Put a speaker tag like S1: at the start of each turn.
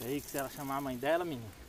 S1: Aí que se ela chamar a mãe dela, menina.